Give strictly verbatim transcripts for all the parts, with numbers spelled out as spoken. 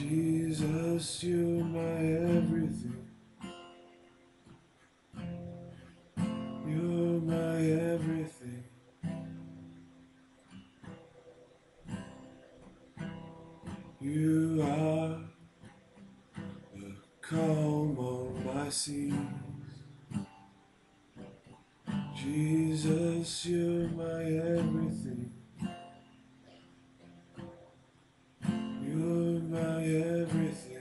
Jesus, you're my everything. You're my everything. You are the calm on my seas. Jesus, you're my everything. You're my everything.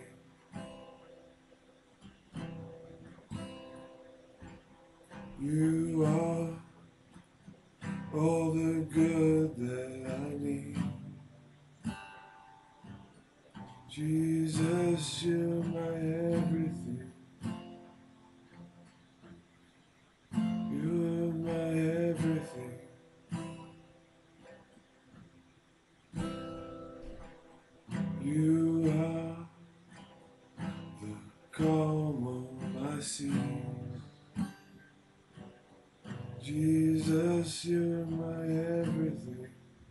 You are all the good that I need. Jesus, you're my everything. You're my everything. You are the calm on my seas. Jesus, you're my everything.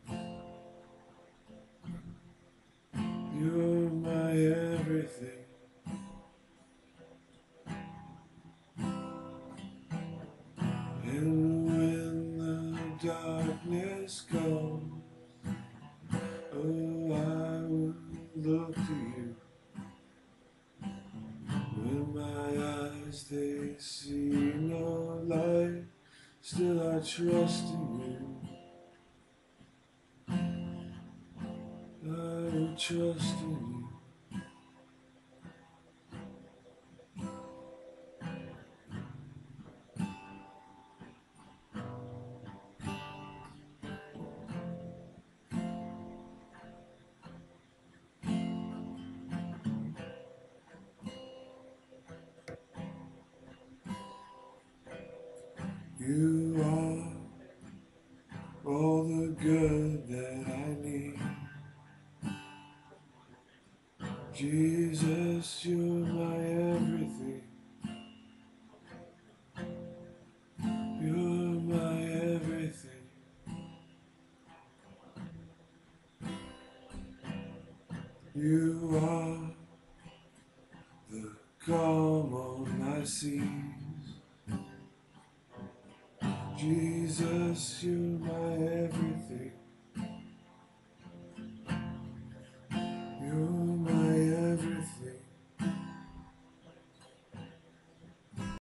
You're my everything. And when the darkness comes, oh, I will look to you. When my eyes, they see no light, still I trust in you. I will trust in you. You are all the good that I need. Jesus, you're my everything. You're my everything. You are the calm on my seas. Jesus, you're my everything.